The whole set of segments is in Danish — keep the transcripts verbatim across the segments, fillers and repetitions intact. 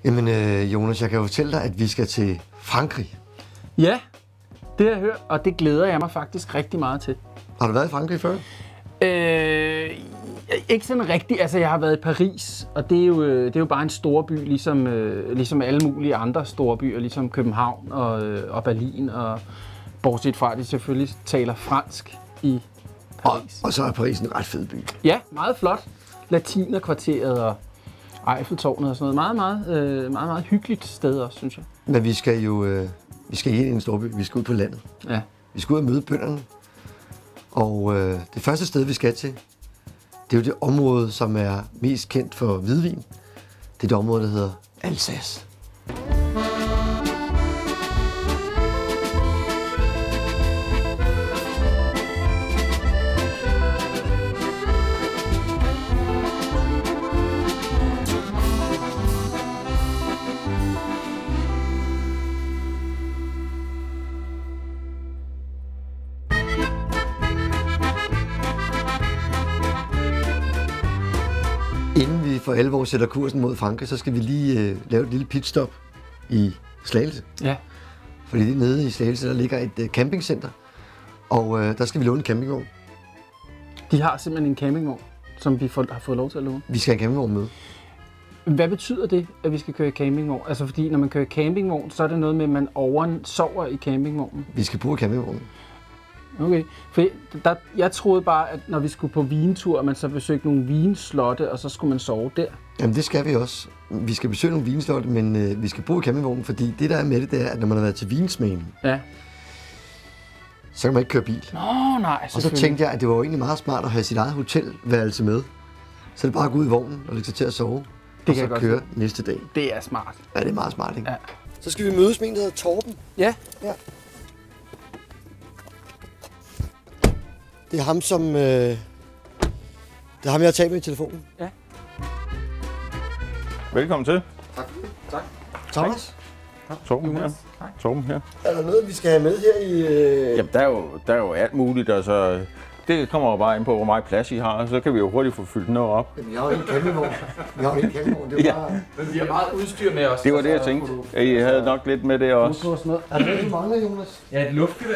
Jamen øh, Jonas, jeg kan jo fortælle dig, at vi skal til Frankrig. Ja, det har jeg hørt, og det glæder jeg mig faktisk rigtig meget til. Har du været i Frankrig før? Øh, ikke sådan rigtigt. Altså, jeg har været i Paris, og det er jo, det er jo bare en storby, ligesom, øh, ligesom alle mulige andre store byer, ligesom København og, øh, og Berlin, og bortset fra, at de selvfølgelig taler fransk i Paris. Og, og så er Paris en ret fed by. Ja, meget flot. Latinerkvarteret og Eiffeltårnet og sådan noget. Meget, meget, øh, meget, meget hyggeligt sted også, synes jeg. Men vi skal jo øh, vi skal ikke ind i en storby, vi skal ud på landet. Ja. Vi skal ud og møde bønderne. Og øh, det første sted, vi skal til, det er jo det område, som er mest kendt for hvidvin. Det er det område, der hedder Alsace. Inden vi for alvor sætter kursen mod Frankrig, så skal vi lige øh, lave et lille pitstop i Slagelse. Ja. Fordi det nede i Slagelse, der ligger et øh, campingcenter, og øh, der skal vi låne en campingvogn. De har simpelthen en campingvogn, som vi får, har fået lov til at låne. Vi skal have en campingvogn med. Hvad betyder det, at vi skal køre i campingvogn? Altså fordi, når man kører i campingvogn, så er det noget med, at man over sover i campingvognen. Vi skal bruge campingvognen. Okay, for der, jeg troede bare, at når vi skulle på vintur, at man så besøgte nogle vinslotte, og så skulle man sove der. Jamen det skal vi også. Vi skal besøge nogle vinslotte, men øh, vi skal bruge campingvognen, fordi det der er med det, det er, at når man har været til vinsmagen, Ja. så kan man ikke køre bil. Nå, nej, Og så tænkte jeg, at det var jo egentlig meget smart at have sit eget hotelværelse med. Så er det bare at gå ud i vognen og lægge sig til at sove, Det og kan jeg så godt køre lide. næste dag. Det er smart. Ja, det er meget smart, ikke? Ja. Så skal vi mødes med en, der hedder Torben. Ja. Ja. Det er ham, som... Øh, det er ham, jeg har talt med i telefonen. Ja. Velkommen til. Tak. Tak. Thomas, Torben her. Torben her. er der noget, vi skal have med her i... Øh... Jamen, der er, jo, der er jo alt muligt, altså... Det kommer jo bare ind på, hvor meget plads I har, og så kan vi jo hurtigt få fyldt noget op. Jamen, jeg har jo en campingvogn. Jeg har jo en campingvogn. Det er Ja. bare... Men vi har meget udstyr med os. Det var det, jeg tænkte. At I havde nok lidt med det også. Er der noget, du mangler, Jonas? Ja, et luftgevær.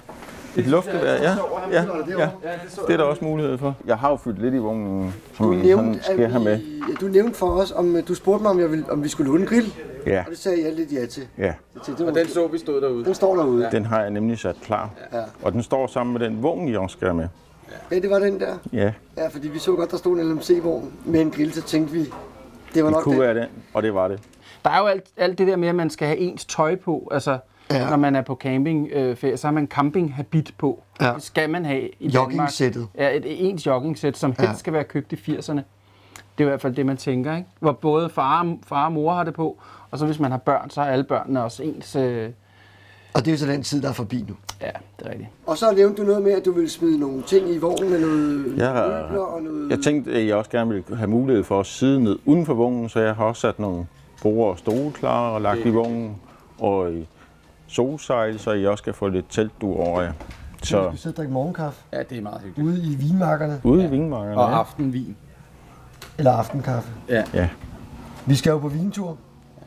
Et luftgevær, ja. Ja, Eller er det ja. derovre? Det er der også mulighed for. Jeg har jo fyldt lidt i vognen, som Du sådan nævnte, skal jeg have med. vi, ja, du nævnte for os, om du spurgte mig, om, jeg ville, om vi skulle låne en grill. Ja, Og det sagde jeg lidt ja til. ja. Det, det var, Og den så vi stod derude. den står derude. Den har jeg nemlig sat klar. Ja. Og den står sammen med den vogn, I også skal have med. Ja, det var den der. Ja, Ja, fordi vi så godt, der stod en L M C-vogn med en grill, så tænkte vi, det var det nok kunne den. være den, og det var det. Der er jo alt, alt det der med, at man skal have ens tøj på. Altså, Ja. når man er på campingferie, øh, så har man campinghabit på. Ja. Det skal man have i Danmark. Joggingsættet. Ja, et ens joggingsæt, som helst Ja. skal være købt i firserne. Det er i hvert fald det, man tænker, ikke? Hvor både far, far og mor har det på, og så hvis man har børn, så har alle børnene også ens... Øh... Og det er jo så den tid, der er forbi nu. Ja, det er rigtigt. Og så nævnte du noget med, at du ville smide nogle ting i vognen med noget Jeg, møbler og noget... jeg tænkte, at jeg også gerne ville have mulighed for at sidde ned uden for vognen, så jeg har også sat nogle borde og stole klar og lagt i vognen. Og i solsejl, så I også kan få lidt teltdur over jer. Så Så du skal sidde og drikke morgenkaffe Ja, det er meget hyggeligt. ude i vinmarkerne. ude i vingmarkerne. Og ja. aftenvin. Eller aftenkaffe. Ja. Ja, Vi skal jo på vintur.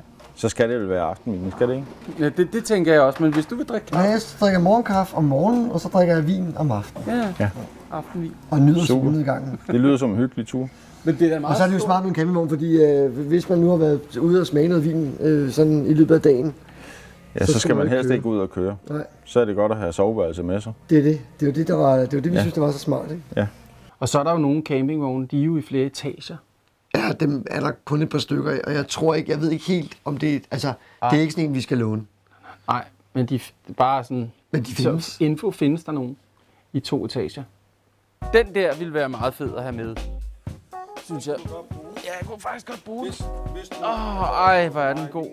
så skal det vel være aftenvin, skal det ikke? Ja, det, det tænker jeg også, men hvis du vil drikke Nej, kaffe... jeg drikker morgenkaffe om morgenen, og så drikker jeg vin om aftenen. Ja, Ja. aftenvin. Og nyder Super. solnedgangen. Det lyder som en hyggelig tur. Men det er da meget Og så er det jo stort. smart med en campingvogn, fordi øh, hvis man nu har været ude og smage noget vin øh, sådan i løbet af dagen, Ja, så, Så så skal skal man man ikke helst køre. ikke ud og køre. nej, Så er det godt at have soveværelse med sig. det er det. Det er jo det, der var, det var det vi Ja. synes, der var så smart. Ikke? Og så er der jo nogle campingvogne, de er jo i flere etager. Ja, dem er der kun et par stykker af, og jeg tror ikke, jeg ved ikke helt, om det er, altså, det er ikke sådan en, vi skal låne. Nej, men de f- bare sådan... Men de findes. Så info findes der nogen i to etager. Den der ville være meget fed at have med, synes jeg. Ja, jeg kunne faktisk godt bruge den. Åh, oh, ej, hvor er den god.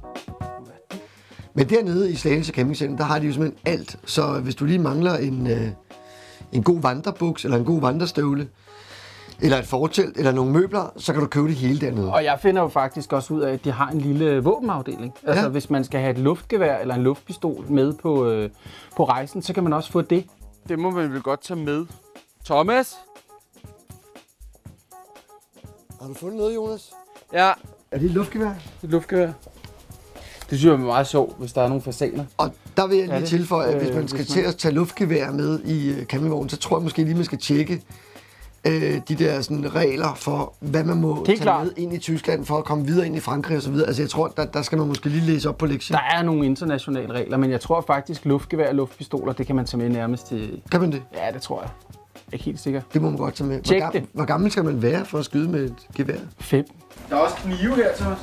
Men dernede i Slagelse Campingcenter, der har de jo simpelthen alt. Så hvis du lige mangler en, øh, en god vandrebuks, eller en god vandrestøvle, eller et fortelt, eller nogle møbler, så kan du købe det hele dernede. Og jeg finder jo faktisk også ud af, at de har en lille våbenafdeling. Altså, Ja. hvis man skal have et luftgevær eller en luftpistol med på, øh, på rejsen, så kan man også få det. Det må man vel godt tage med. Thomas? Har du fundet noget, Jonas? Ja, Er det et luftgevær? Det er et luftgevær. Det synes jeg er meget sjovt, hvis der er nogle fasaner. Og der vil jeg lige det? tilføje, at hvis Øh, man skal hvis til man- at tage luftgevær med i øh, campingvognen, så tror jeg måske lige, man skal tjekke øh, de der sådan, regler for, hvad man må tage klart. med ind i Tyskland for at komme videre ind i Frankrig og så videre. Altså jeg tror, der, der skal man måske lige læse op på lektien. Der er nogle internationale regler, men jeg tror faktisk, luftgevær og luftpistoler, det kan man tage med nærmest til... Kan man det? Ja, det tror jeg. Jeg er ikke helt sikker. Det må man godt tage med. Tjek hvor, det. hvor gammel skal man være for at skyde med et gevær? Fem. Der er også knive her, Thomas.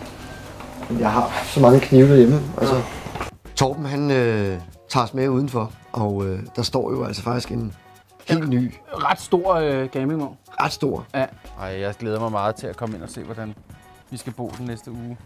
Jeg har så mange knive derhjemme. Altså. Torben, han øh, tager os med udenfor, og øh, der står jo altså faktisk en helt ny, Ret stor øh, gamingvogn. ret stor. Ja. Ej, jeg glæder mig meget til at komme ind og se, hvordan vi skal bo den næste uge.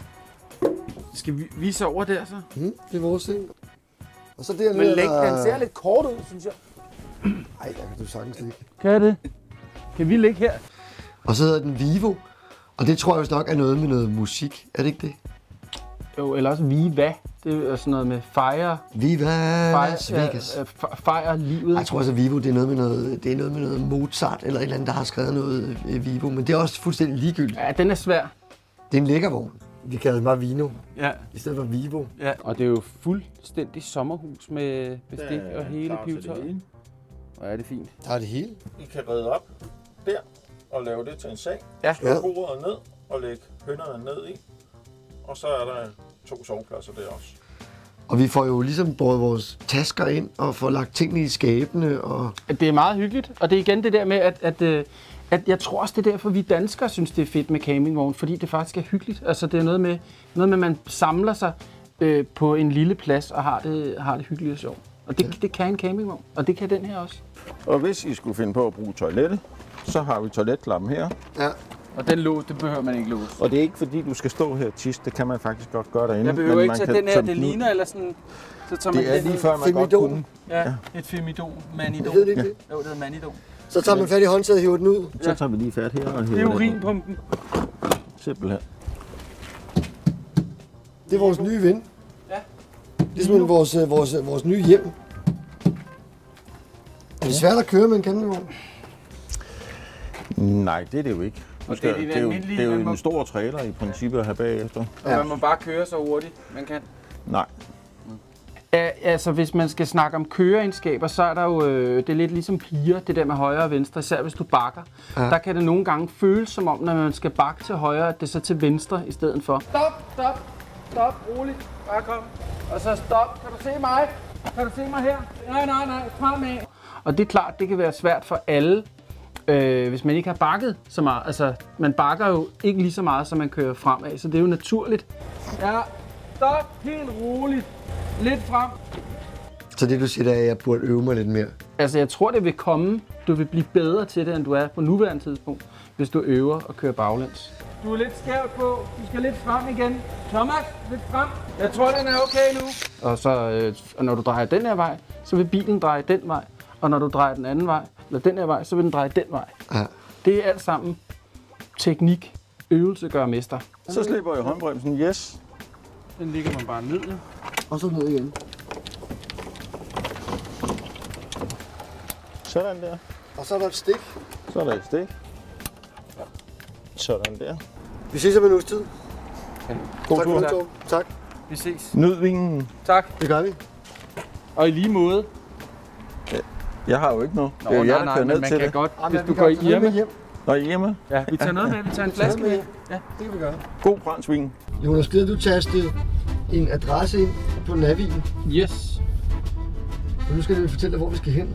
Skal vi vise over der, så? Mm, det er vores ting. Og så dernede, Men læg, der- den ser lidt kort ud, synes jeg. Ej, der kan du sagtens ligge. Kan det? Kan vi ligge her? Og så hedder den Vivo, og det tror jeg vist nok er noget med noget musik. Er det ikke det? Jo, eller også Viva. Det er sådan noget med fejre, Viva Las fejre, Vegas. øh, fe- fejre livet. Ej, jeg tror også, at Vivo det er, noget med noget, det er noget med noget Mozart, eller et eller andet, der har skrevet noget øh, Vivo. Men det er også fuldstændig ligegyldigt. Ja, den er svær. Det er en lækker vogn. Vi kalder den bare Vino, Ja. i stedet for Vivo. Ja. Og det er jo fuldstændig sommerhus med bestik og hele pivetøjet. Hvor er det fint. Der er det hele. I kan redde op der og lave det til en seng. Ja. Slå Ja. bordet ned og lægge hønderne ned i. Og så er der to sovepladser der også. Og vi får jo ligesom båret vores tasker ind og får lagt tingene i skabene. Og Det er meget hyggeligt, og det er igen det der med, at, at, øh, at jeg tror også, det er derfor, vi danskere synes, det er fedt med campingvogn, fordi det faktisk er hyggeligt. Altså, det er noget med, noget med at man samler sig øh, på en lille plads og har det, har det hyggeligt og sjovt. Og det, ja. det kan en campingvogn, og det kan den her også. Og hvis I skulle finde på at bruge toilettet, så har vi toiletklappen her. ja. Og den lås, det behøver man ikke låse. Og det er ikke fordi, du skal stå her og tisse. Det kan man faktisk godt gøre derinde. Jeg behøver men ikke man tage kan den her, tage det den ud. ligner, eller sådan... Så tager man Det er den lige ud. før, man godt Femidon. kunne. Ja, et femidon, manidon. Ved det ikke det? Jo, det hedder manidon. Så tager man fat i håndtaget og hiver den ud. Så tager vi lige fat her og Det er hæver den. urinpumpen. Simpelthen. Det er vores nye ven. Ja. Det er simpelthen vores, øh, vores, øh, vores nye hjem. Er det svært at køre med en campingvogn? Nej, det er det jo ikke. Du Og skal, det er de det, er jo, almindelige, det er jo man må- en stor trailer i princippet at have bagefter. Og man må bare køre så hurtigt, man kan. Nej. Ja, altså, hvis man skal snakke om køreegenskaber, så er der jo, øh, det er lidt ligesom piger, det der med højre og venstre, især hvis du bakker. Ja. Der kan det nogle gange føles som om, når man skal bakke til højre, at det er så til venstre i stedet for. Stop, stop, stop, roligt, bare kom. Og så stop, kan du se mig? Kan du se mig her? Nej, nej, nej, kom med. Og det er klart, det kan være svært for alle, øh, hvis man ikke har bakket så meget. Altså, man bakker jo ikke lige så meget, som man kører fremad, så det er jo naturligt. Ja, stop, helt roligt. Lidt frem. Så det du siger, der er, at jeg burde øve mig lidt mere. Altså, jeg tror, det vil komme. Du vil blive bedre til det, end du er på nuværende tidspunkt, hvis du øver og kører baglæns. Du er lidt skævt på. Du skal lidt frem igen. Thomas, lidt frem. Jeg tror, den er okay nu. Og så, øh, og når du drejer den her vej, så vil bilen dreje den vej. Og når du drejer den anden vej, eller den her vej, så vil den dreje den vej. Ja. Det er alt sammen teknik. Øvelse gør mester. Så slipper jeg håndbremsen. Yes. Den ligger man bare ned. Og så ned igen. Sådan der. Og så er der et stik. Så er der et stik. Sådan der. Vi ses om en uges tid. God Tak for tur. det, Torben. Tak. Vi ses. Nyd vinen. Tak. Det gør vi. Og i lige måde. Jeg har jo ikke noget. Nå, Det er jo jer, nej, der nej, kører men ned man til kan det. godt, Ej, hvis men du vi går kan tage noget med hjemme. hjem. Når I er hjemme. Ja, vi tager noget med. Vi tager en flaske med. Ja. Det kan vi gøre. God brandsvin. Jonas, gider du taste en adresse ind på Navien? Yes. Og nu skal vi fortælle dig, hvor vi skal hen.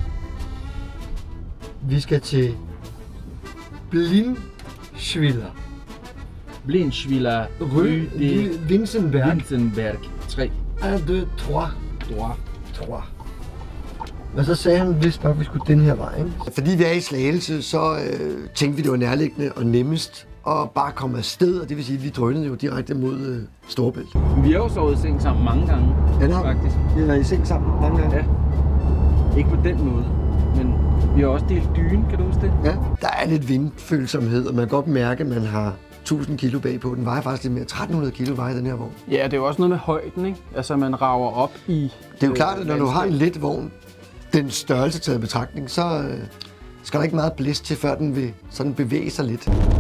Vi skal til Blindschwiller. Blindschwiller Rue de Winsenberg. Winsenberg tre. un, deux, trois. Droit. Trois. Og så sagde han vist nok, at vi skulle den her vej, ikke? Fordi vi er i Slagelse, så øh, tænkte vi, det var nærliggende og nemmest at bare komme afsted. Og det vil sige, at vi drønede jo direkte mod øh, Storebælt. Vi har jo sovet i seng sammen mange gange, Ja, det har vi. faktisk. Vi har været i seng sammen mange gange. Ja. Ikke på den måde, men vi har også delt dyne, kan du huske det? Ja. Der er lidt vindfølsomhed, og man kan godt mærke, at man har tusind kilo bagpå. Den vejer faktisk lidt mere. tretten hundrede kilo vejer den her vogn. Ja, det er jo også noget med højden, ikke? Altså, man rager op i... Det er jo klart, at når du har en let vogn, den størrelse taget i betragtning, så øh, skal der ikke meget blæst til, før den vil sådan bevæge sig lidt.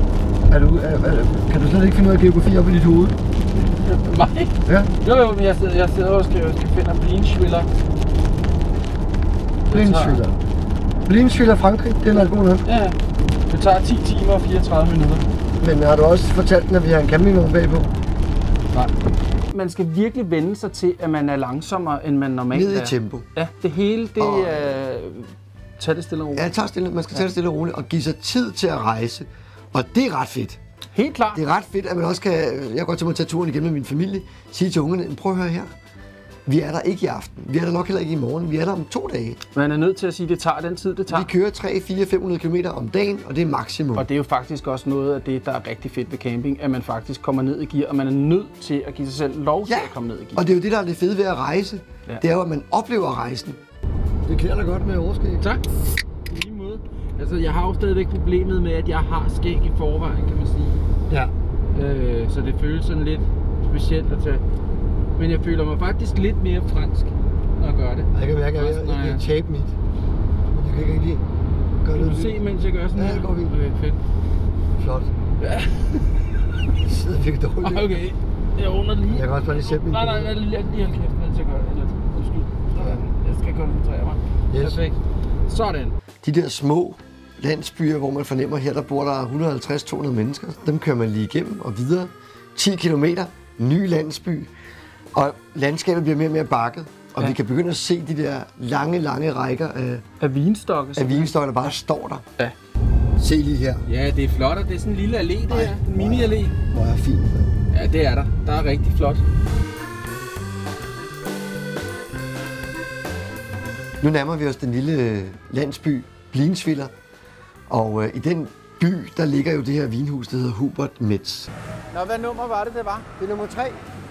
Er du, er, er, kan du slet ikke finde noget geografi op i dit hoved? Mig? Ja. Jo, jo, men jeg sidder, jeg sidder og skal, skal finde Blinschwiller. Blinschwiller. Blinschwiller, Frankrig, det er nok god nok. Ja, det tager ti timer og fireogtredive minutter. Men har du også fortalt den, at vi har en campingvogn bagpå? Nej. Man skal virkelig vende sig til, at man er langsommere, end man normalt er. Ned i tempo. Ja, det hele, det Og- er... Tag det stille og roligt. Ja, tager stille. Man skal tage det stille og roligt og give sig tid til at rejse. Og det er ret fedt. Helt klart. Det er ret fedt, at man også kan... Jeg kan godt tænke mig at tage turen igen med min familie. Sige til ungerne, prøv at høre her. Vi er der ikke i aften. Vi er der nok heller ikke i morgen. Vi er der om to dage. Man er nødt til at sige, at det tager den tid, det tager. Vi kører tre, fire, fem hundrede kilometer om dagen, og det er maksimum. Og det er jo faktisk også noget af det, der er rigtig fedt ved camping, at man faktisk kommer ned i gear, og man er nødt til at give sig selv lov til Ja, at komme ned i gear. og det er jo det, der er det fede ved at rejse. Ja. Det er jo, at man oplever rejsen. Det klæder da godt med overskæg. Tak. I lige måde. Altså, jeg har jo stadigvæk problemet med, at jeg har skæg i forvejen, kan man sige. Ja. Øh, så det føles sådan lidt specielt at tage. Men jeg føler mig faktisk lidt mere fransk, når jeg gør det. Jeg kan mærke, at jeg, jeg, jeg kan tabe mit. Men jeg kan ikke lige gøre Kan noget du se, mens jeg gør sådan Ja, her? det går fint. Okay, fedt. Flot. Ja. Det sidder virkelig dårligt. Okay, jeg runder lige. Jeg kan også bare lige sætte min Nej, nej, nej, lige, lige hold kæft, mens jeg gør det. Eller, undskyld. Sådan. Jeg skal koncentrere mig. Yes. Perfekt. Sådan. De der små landsbyer, hvor man fornemmer, her der bor der et hundrede og halvtreds til to hundrede mennesker, dem kører man lige igennem og videre. ti kilometer, ny landsby, og landskabet bliver mere og mere bakket. Og Ja. vi kan begynde at se de der lange, lange rækker af, Af vinstokke. af vinstokke, der bare står der. Ja. Se lige her. Ja, det er flot, og det er sådan en lille allé, det Ej, her. En mini-allé. Hvor er fint. Ja, det er der. Der er rigtig flot. Nu nærmer vi os den lille landsby, Blinschwiller. Og øh, i den by, der ligger jo det her vinhus, der hedder Hubert Metz. Nå, hvad nummer var det, det var? Det er nummer tre.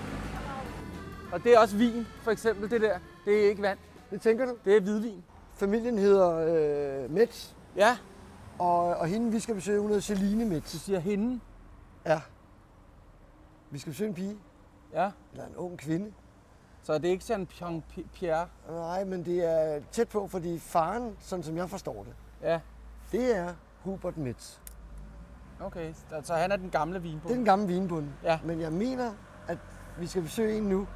Og det er også vin, for eksempel det der. Det er ikke vand. Det tænker du? Det er hvidvin. Familien hedder øh, Metz, Ja, og, og hende, vi skal besøge, hun hedder Celine Metz. du siger hende. Ja. Vi skal besøge en pige, Ja. eller en ung kvinde. Så det er ikke sådan Jean Pierre. Nej, men det er tæt på, fordi faren, sådan som jeg forstår det, Ja, det er Hubert Metz. okay. Så han er den gamle Det vinbonde. er den gamle vinbonde. Ja. Men jeg mener, at vi skal besøge en nu,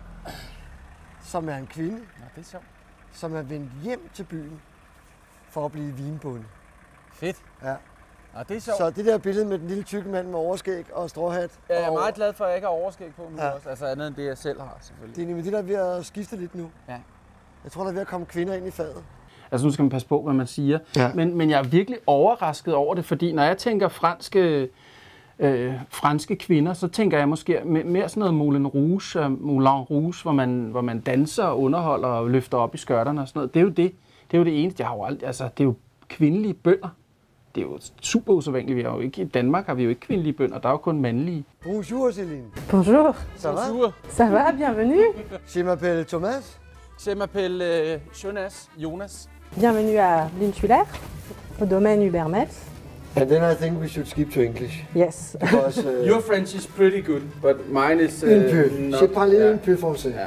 som er en kvinde, Nå, det er sjovt. som er vendt hjem til byen for at blive vinbonde. Fedt. Ja. Nå, det er sjovt. Så det der billede med den lille tykke mand med overskæg og stråhat. Jeg er og meget glad for, at jeg ikke har overskæg på nu Ja. også. Altså andet end det, jeg selv har, selvfølgelig. Det er nemlig det, der er ved at skifte lidt nu. Ja. Jeg tror, der er ved at komme kvinder ind i faget. Altså nu skal man passe på, hvad man siger. Ja. Men, men jeg er virkelig overrasket over det, fordi når jeg tænker franske, øh, franske kvinder, så tænker jeg måske mere sådan noget Moulin Rouge, Moulin Rouge, hvor man, hvor man danser og underholder og løfter op i skørterne og sådan noget. Det er jo det, det, er jo det eneste. Jeg har jo aldrig, altså, det er jo kvindelige bønder. Det er jo super usædvanligt. Vi har jo ikke, i Danmark har vi jo ikke kvindelige bønder, der er jo kun mandlige. Bonjour, Céline. Bonjour, Ça va? Bonjour. ça va, bienvenue. Je m'appelle Thomas. Je m'appelle euh, Jonas. Jonas. Bienvenue à Blinschwiller, au domaine Hubert Metz. And then I think we should skip to English. Yes. Because, uh, Your French is pretty good, but mine is uh, un peu. not. Je parle yeah. un peu français. Yeah.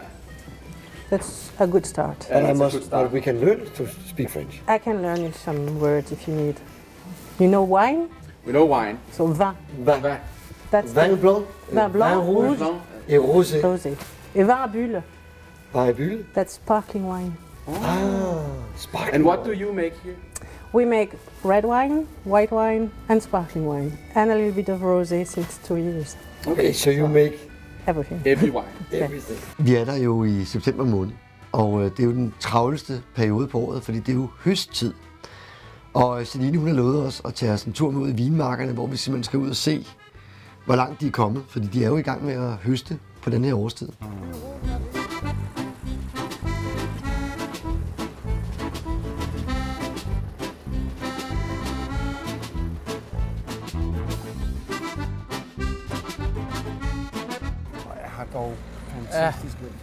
That's a good start. Yeah, And I that's a must, good start. but we can learn to speak French. I can learn you some words if you need. You know wine? We know wine. So vin. Vin, Vin. That's vin the blanc, Vin blanc, vin rouge rouge. Blanc. et rosé. rosé. Et vin à bulle, Par bulle. that's sparkling wine. Ah, sparkling. And what do you make here? We make red wine, white wine, and sparkling wine, and a little bit of rosé since two years. Okay, so you make Everything. Every wine. everything. Vi er der jo i september måned, og øh, det er jo den travleste periode på året, fordi det er jo høsttid. Og Celine, hun har lovet os at tage os en tur med ud i vinmarkerne, hvor vi simpelthen skal ud og se, hvor langt de er kommet, fordi de er jo i gang med at høste på den her årstid. Jeg har dog fantastisk vind.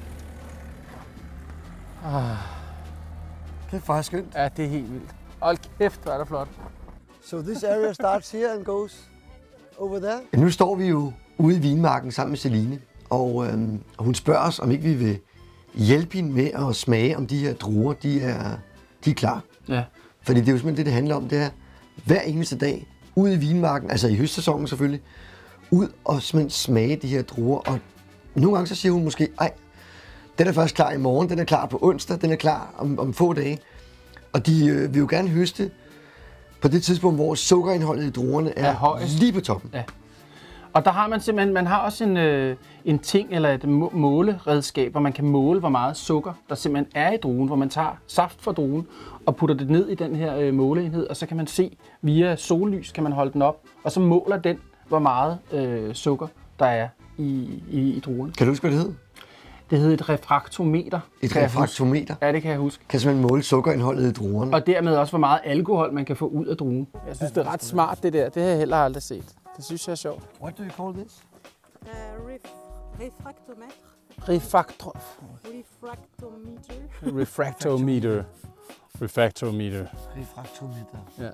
Ah. Kæft, hvor er skønt. Ja, det er helt vildt. Hold kæft, hvor er det flot. So this area starts here and goes over there. Ja, nu står vi jo ude i vinmarken sammen med Celine, og øhm, hun spørger os, om ikke vi vil hjælpe hende med at smage, om de her druer, de er, de er klar. Ja. Fordi det er jo simpelthen det, det handler om, det er hver eneste dag, ud i vinmarken, altså i høstsæsonen selvfølgelig, ud og simpelthen smage de her druer. Og nogle gange så siger hun måske, ej, den er først klar i morgen, den er klar på onsdag, den er klar om, om få dage. Og de øh, vil jo gerne høste på det tidspunkt, hvor sukkerindholdet i druerne er, er lige på toppen. Ja. Og der har man simpelthen, man har også en, øh, en ting eller et måleredskab, hvor man kan måle, hvor meget sukker der simpelthen er i druen, hvor man tager saft fra druen og putter det ned i den her øh, måleenhed, og så kan man se via sollys, kan man holde den op, og så måler den, hvor meget øh, sukker der er i, i, i druerne. Kan du huske, hvad det hed? Det hedder et refraktometer. Et refraktometer? Ja, det kan jeg huske. Kan simpelthen måle sukkerindholdet i druerne. Og dermed også, hvor meget alkohol man kan få ud af druen. Jeg synes, det er ret smart, det der. Det har jeg heller aldrig set. Det synes jeg er sjovt. What do you call this? Uh, ref- refractometer. Refraktro... Refractometer. Refractometer. Refractometer. Refraktometer. Ja.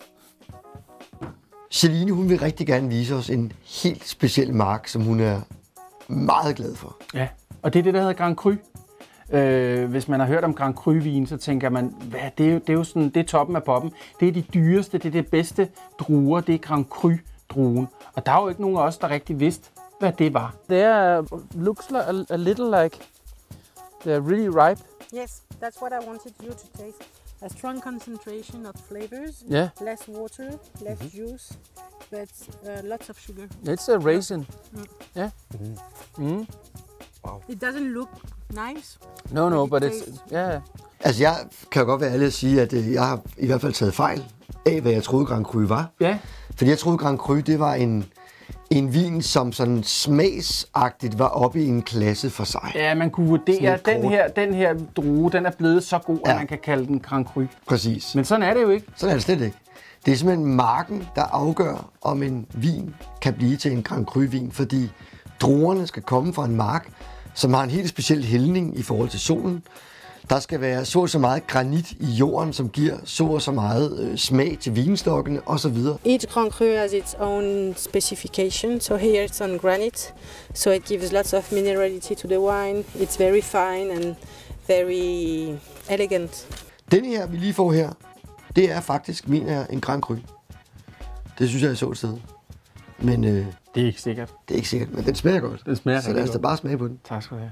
Celine, hun vil rigtig gerne vise os en helt speciel mark, som hun er meget glad for. Ja, og det er det, der hedder Grand Cru. Øh, hvis man har hørt om Grand Cru-vin, så tænker man, hvad, det, er jo, det er jo sådan, det er toppen af poppen. Det er de dyreste, det er det bedste druer, det er Grand Cru-druen. Og der er jo ikke nogen af os, der rigtig vidste, hvad det var. They looks like a, a little like they're really ripe. Yes, that's what I wanted you to taste. A strong concentration of flavors, Yeah. less water, less mm-hmm. juice, but uh, lots of sugar. It's a raisin. Mm. Yeah. Mm. Mm. Wow. It doesn't look nice. No, no, but it's yeah. Altså, jeg kan jo godt være ærlig at sige, at jeg har i hvert fald taget fejl af, hvad jeg troede Grand Cru var. Ja. Fordi jeg troede, Grand Cru, det var en, en vin, som sådan smagsagtigt var oppe i en klasse for sig. Ja, man kunne vurdere, at den her, den her drue, den er blevet så god, ja. At man kan kalde den Grand Cru. Præcis. Men sådan er det jo ikke. Sådan er det slet ikke. Det er simpelthen marken, der afgør, om en vin kan blive til en Grand Cru-vin, fordi druerne skal komme fra en mark, som har en helt speciel hældning i forhold til solen. Der skal være så og så meget granit i jorden, som giver så og så meget øh, smag til vinstokkene osv. Each Grand Cru has its own specification. So here it's on granite, so it gives lots of minerality to the wine. It's very fine and very elegant. Den her, vi lige får her, det er faktisk, mener jeg, en Grand Cru. Det synes jeg, jeg så et sted. Men øh, det er ikke sikkert. Det er ikke sikkert, men den smager godt. Den smager så lad os da bare smage på den. Tak skal du have.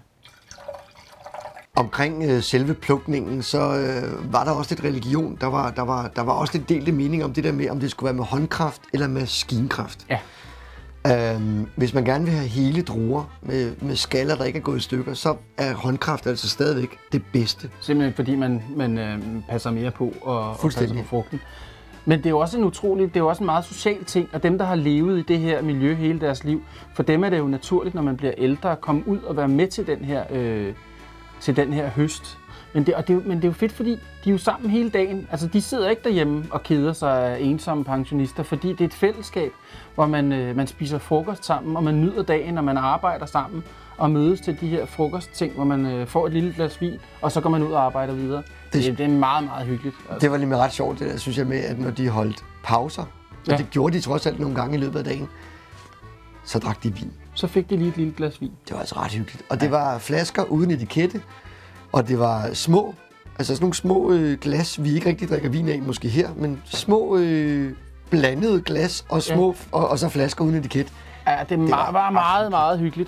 Omkring øh, selve plukningen, så øh, var der også lidt religion. Der var, der, var, der var også lidt delte mening om det der med, om det skulle være med håndkraft eller maskinkraft. Ja. Øhm, hvis man gerne vil have hele druer med, med skaller, der ikke er gået i stykker, så er håndkraft altså stadigvæk det bedste. Simpelthen fordi man, man øh, passer mere på og, og passer på frugten. Men det er jo også en utrolig, det er jo også en meget social ting, og dem, der har levet i det her miljø hele deres liv, for dem er det jo naturligt, når man bliver ældre, at komme ud og være med til den her, øh, til den her høst. Men det, og det, men det er jo fedt, fordi de er jo sammen hele dagen. Altså, de sidder ikke derhjemme og keder sig af ensomme pensionister, fordi det er et fællesskab, hvor man, øh, man spiser frokost sammen, og man nyder dagen, og man arbejder sammen, og mødes til de her frokostting, hvor man øh, får et lille glas vin, og så går man ud og arbejder videre. Det, det, det er meget, meget hyggeligt. Altså. Det var lige ret sjovt, det der, synes jeg, med, at når de holdt pauser, ja. Og det gjorde de trods alt nogle gange i løbet af dagen, så drak de vin. Så fik de lige et lille glas vin. Det var altså ret hyggeligt. Og det var flasker uden etikette, og det var små, altså sådan nogle små øh, glas, vi ikke rigtig drikker vin af, måske her, men små øh, blandede glas og små, ja. og, og så flasker uden etiket. Ja, det, det var, var meget, meget hyggeligt.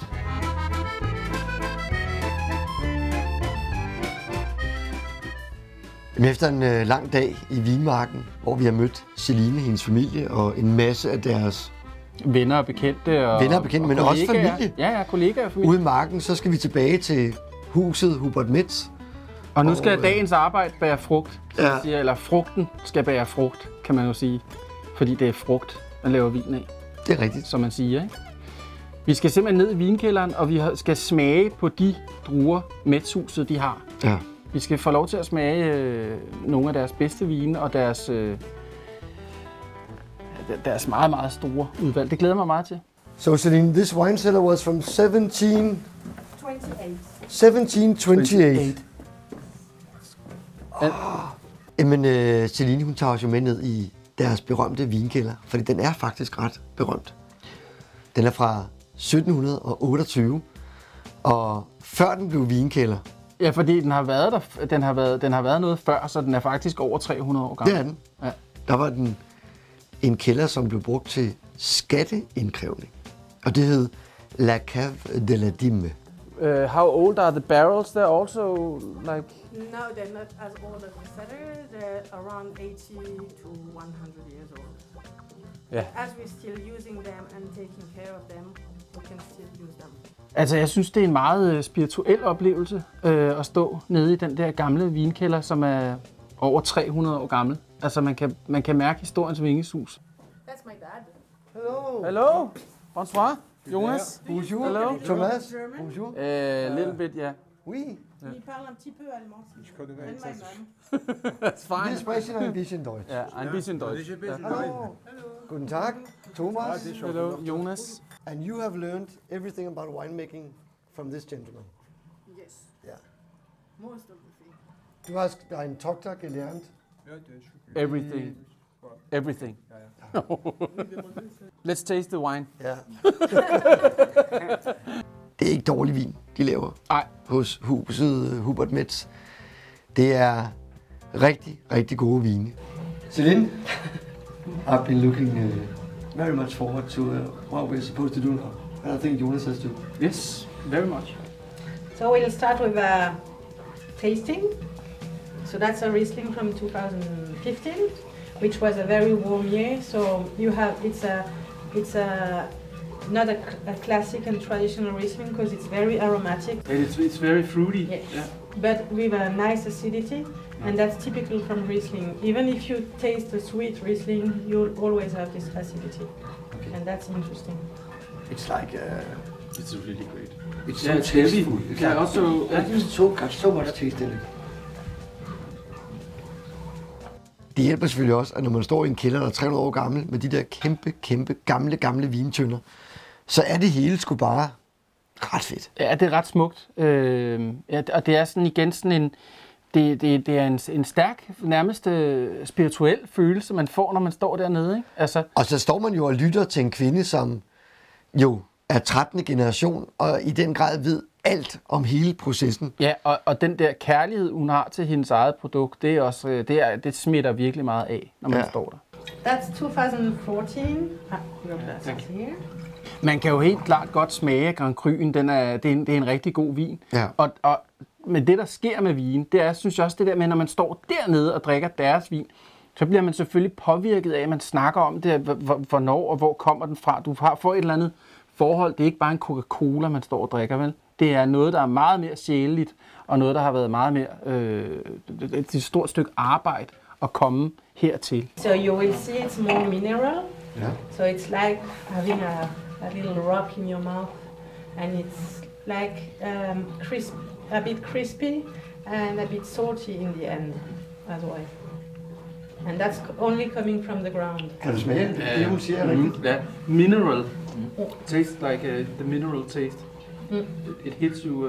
Men efter en øh, lang dag i vinmarken, hvor vi har mødt Celine, hendes familie og en masse af deres venner og bekendte. Og, venner og bekendte, og men kollegaer. Også familie. Ja, ja, kollegaer og familie. Ude i marken, så skal vi tilbage til huset Hubert Metz. Og nu skal og, dagens arbejde bære frugt, ja. siger, eller frugten skal bære frugt, kan man jo sige. Fordi det er frugt, man laver vin af. Det er rigtigt. Som man siger, ikke? Vi skal simpelthen ned i vinkælderen, og vi skal smage på de druer, Metzhuset de har. Ja. Vi skal få lov til at smage øh, nogle af deres bedste vine og deres, øh, deres meget, meget store udvalg. Det glæder mig meget til. So Celine, this wine cellar was from seventeen twenty-eight. seventeen twenty-eight. Oh. Jamen, uh, Celine, hun tager os jo med ned i deres berømte vinkælder, fordi den er faktisk ret berømt. Den er fra sytten otteogtyve, og før den blev vinkælder. Ja, fordi den har været der, den har været, den har været noget før, så den er faktisk over tre hundrede år gammel. Det er den. Ja. Der var den en kælder, som blev brugt til skatteindkrævning. Og det hed La Cave de la Dîme. Uh, how old are the barrels? They're also like... No, they're not as old as the cellar. They're around eighty to one hundred years old. Yeah. As we're still using them and taking care of them, we can still use them. Altså, jeg synes, det er en meget uh, spirituel oplevelse uh, at stå nede i den der gamle vinkælder, som er over tre hundrede år gammel. Altså, man kan, man kan mærke historiens vingesus. That's my dad. Hello. Hello. Bonsoir. Jonas. Bonjour. Hello. Thomas. Bonjour. A uh, little bit, yeah. Oui. Il parle un petit peu allemand. And my mom. That's Wir fine. sprechen ein bisschen Deutsch. Yeah, ein bisschen Deutsch. Yeah. Hallo. Guten Tag, Thomas. Hello, Jonas. And you have learned everything about winemaking from this gentleman. Yes, Yeah. most of the thing. Du hast deinen Tochter gelernt. Everything. Everything. Let's taste the wine. Ja. Det er ikke dårlig vin, de laver Nej. hos huset Hubert Metz. Det er rigtig, rigtig gode vine. Celine, I've been looking uh, very much forward to uh, what we're supposed to do now. And I think Jonas has to. Yes, very much. So we'll start with a tasting. So that's a Riesling from two thousand fifteen, which was a very warm year. So you have it's a it's a not a, a classic and traditional Riesling because it's very aromatic. And it's, it's very fruity. Yes, Yeah. but with a nice acidity, and that's typical from Riesling. Even if you taste a sweet Riesling, you'll always have this acidity, and that's interesting. It's like uh, It's really great. it's Yeah, so it's heavy. tasteful. It's Yeah, like, also it's so got so much taste in it. Det hjælper selvfølgelig også, at når man står i en kælder, der er tre hundrede år gammel, med de der kæmpe, kæmpe, gamle, gamle vintønder, så er det hele sgu bare ret fedt. Ja, det er ret smukt. Øh, ja, og det er sådan igen sådan en, det, det, det er en, en stærk, nærmest øh, spirituel følelse, man får, når man står dernede. Ikke? Altså, Og så står man jo og lytter til en kvinde, som jo er trettende generation, og i den grad ved alt om hele processen. ja, og, og den der kærlighed, hun har til hendes eget produkt, det, er også, øh, det, er, det smitter virkelig meget af, når man Ja. ja. står der. That's two thousand fourteen. Ah, your glasses here. Man kan jo helt klart godt smage af Grand Cru'en. Den er, det, er en, det er en rigtig god vin. Ja. Og, og, men det, der sker med vin, det er, synes jeg også, det der med, når man står dernede og drikker deres vin, så bliver man selvfølgelig påvirket af, at man snakker om det, hvornår og hvor kommer den fra. Du har får et eller andet forhold. Det er ikke bare en Coca-Cola, man står og drikker, vel? Det er noget, der er meget mere sjæleligt, og noget, der har været meget mere øh, et stort stykke arbejde at komme hertil. So you will see it's more mineral. Ja. So it's like having a, a little rock in your mouth, and it's like um, crisp, a bit crispy and a bit salty in the end as well. And that's c- only coming from the ground. Kan du smage det? Det, hun siger, er rigtigt. Yeah, mineral. Tastes like uh, the mineral taste. Mm. It, it hits you uh,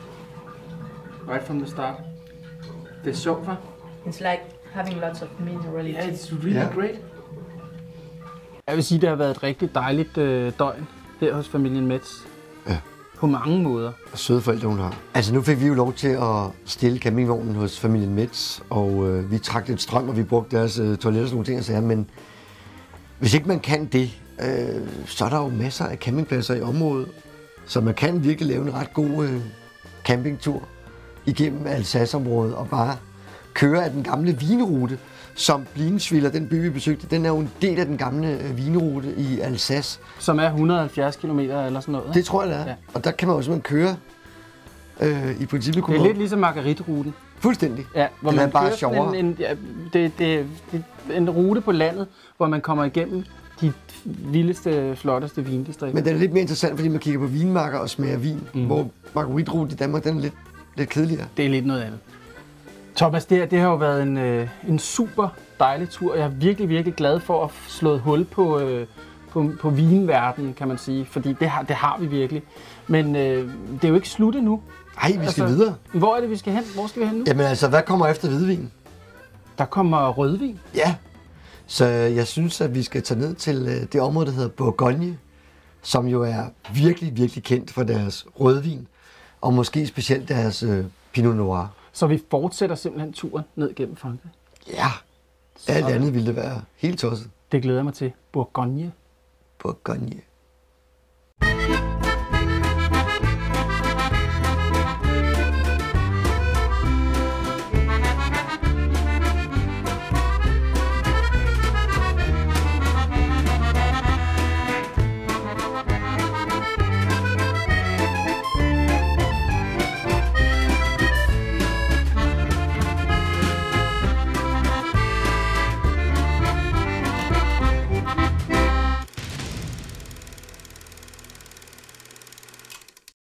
right from the start. Det er sjovt, hva'? It's like having lots of minerality. Yeah, it's really Ja. great. Jeg vil sige, det har været et rigtig dejligt øh, døgn her hos familien Metz. Ja. På mange måder. Og søde forældre, hun har. Altså, nu fik vi jo lov til at stille campingvognen hos familien Metz, og øh, vi trak lidt strøm, og vi brugte deres øh, toiletter og sådan nogle ting og sager, men hvis ikke man kan det, øh, så er der jo masser af campingpladser i området, så man kan virkelig lave en ret god øh, campingtur igennem Alsace-området og bare køre af den gamle vinrute, som Blienschwiller, den by vi besøgte, den er jo en del af den gamle øh, vinrute i Alsace. Som er et hundrede og halvfjerds kilometer eller sådan noget. Det tror jeg, det er. Ja. Ja. Og der kan man jo simpelthen køre øh, i princippet. Det er lidt ligesom Marguerite-ruten. Fuldstændig. Ja, hvor Den er man bare kører sådan sjovere. en, en, ja, det, det, det, en rute på landet, hvor man kommer igennem de vildeste, flotteste vindistrikter. Men den er lidt mere interessant, fordi man kigger på vinmarker og smager vin, Mhm. mm. hvor Marguerite-ruten i Danmark, den er lidt, lidt kedeligere. Det er lidt noget andet. Thomas, det, her, det har jo været en, øh, en super dejlig tur. Jeg er virkelig, virkelig glad for at slå et hul på, øh, på, på vinverdenen, kan man sige. Fordi det har, det har vi virkelig. Men øh, det er jo ikke slut endnu. Ej, vi skal videre. Hvor er det, vi skal hen? Hvor skal vi hen nu? Jamen altså, hvad kommer efter hvidvin? Der kommer rødvin. Ja, så jeg synes, at vi skal tage ned til øh, det område, der hedder Bourgogne, som jo er virkelig, virkelig kendt for deres rødvin, og måske specielt deres øh, Pinot Noir. Så vi fortsætter simpelthen turen ned gennem Frankrig. Ja, alt andet ville det være helt tosset. Det glæder jeg mig til. Bourgogne. Bourgogne.